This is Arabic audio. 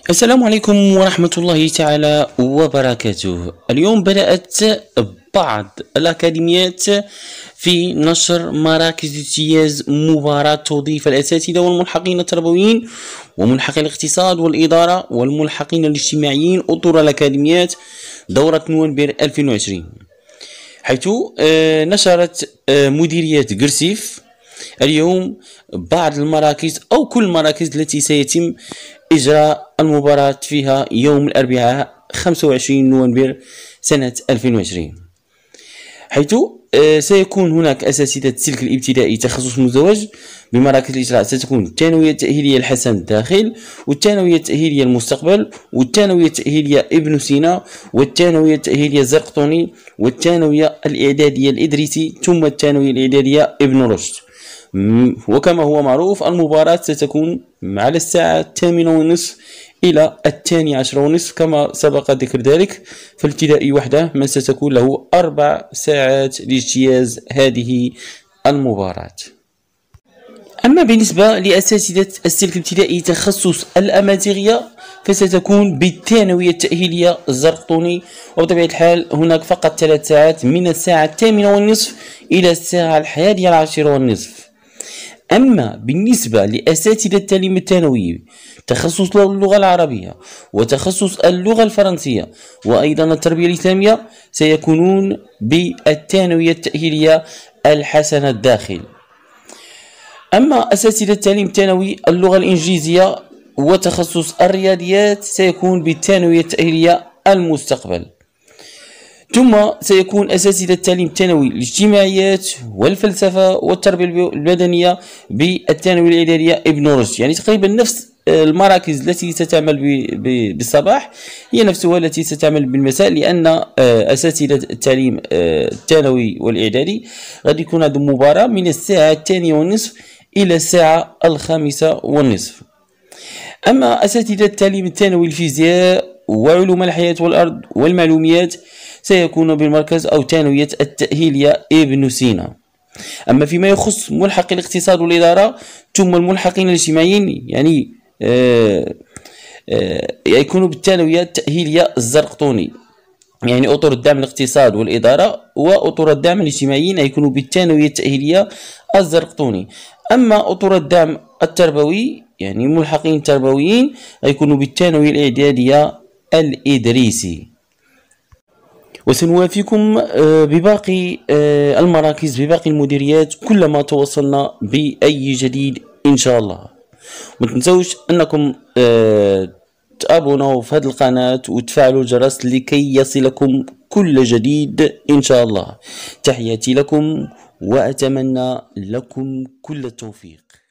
السلام عليكم ورحمة الله تعالى وبركاته. اليوم بدأت بعض الأكاديميات في نشر مراكز امتياز مباراة تضيف الأساتذة والملحقين التربويين وملحقي الاقتصاد والإدارة والملحقين الاجتماعيين أطر الأكاديميات دورة نوفمبر 2020، حيث نشرت مديرية قرسيف اليوم بعض المراكز أو كل المراكز التي سيتم إجراء المباراة فيها يوم الأربعاء 25 نوفمبر سنة 2020، حيث سيكون هناك أساتذة السلك الابتدائي تخصص مزدوج بمراكز الإجراء. ستكون الثانوية التأهيلية الحسن الداخل، والثانوية التأهيلية المستقبل، والثانوية التأهيلية ابن سينا، والثانوية التأهيلية الزرقطوني، والثانوية الإعدادية الإدريسي، ثم الثانوية الإعدادية ابن رشد. وكما هو معروف المباراة ستكون على الساعة 8:30 إلى 12:30 كما سبق ذكر ذلك، فالابتدائي وحده من ستكون له 4 ساعات لاجتياز هذه المباراة. أما بالنسبة لأساتذة السلك الابتدائي تخصص الأماتيغية فستكون بالثانوية التأهيلية الزرقطوني، وبطبيعة الحال هناك فقط 3 ساعات من الساعة 8:30 إلى الساعة 11:10. أما بالنسبة لأساتذة التعليم الثانوي تخصص اللغة العربية وتخصص اللغة الفرنسية وأيضا التربية الإسلامية سيكونون بالثانوية التأهيلية الحسن الداخل. أما أساتذة التعليم الثانوي اللغة الإنجليزية وتخصص الرياضيات سيكون بالثانوية التأهيلية المستقبل. ثم سيكون أساتذة التعليم الثانوي الاجتماعيات والفلسفة والتربية البدنية بالثانوية الإعدادية ابن رشد، يعني تقريبا نفس المراكز التي ستعمل بالصباح هي نفسها التي ستعمل بالمساء، لأن أساتذة التعليم الثانوي والإعدادي غادي يكون عندهم مباراة من الساعة 2:30 إلى الساعة 5:30. أما أساتذة التعليم الثانوي الفيزياء وعلوم الحياة والأرض والمعلومات سيكون بالمركز أو ثانوية التأهيلية ابن سينا. أما فيما يخص ملحق الاقتصاد والإدارة ثم الملحقين الاجتماعيين يعني يكونوا بالثانوية التأهيلية الزرقطوني، يعني أطر الدعم الاقتصاد والإدارة وأطر الدعم الاجتماعيين يكونوا بالثانوية التأهيلية الزرقطوني. أما أطر الدعم التربوي يعني ملحقين تربويين يكونوا بالثانوية الإعدادية الإدريسي. وسنوافيكم بباقي المراكز بباقي المديريات كلما توصلنا بأي جديد إن شاء الله. ما تنسوش أنكم تابونوا في هذه القناة وتفعلوا الجرس لكي يصلكم كل جديد إن شاء الله. تحياتي لكم وأتمنى لكم كل التوفيق.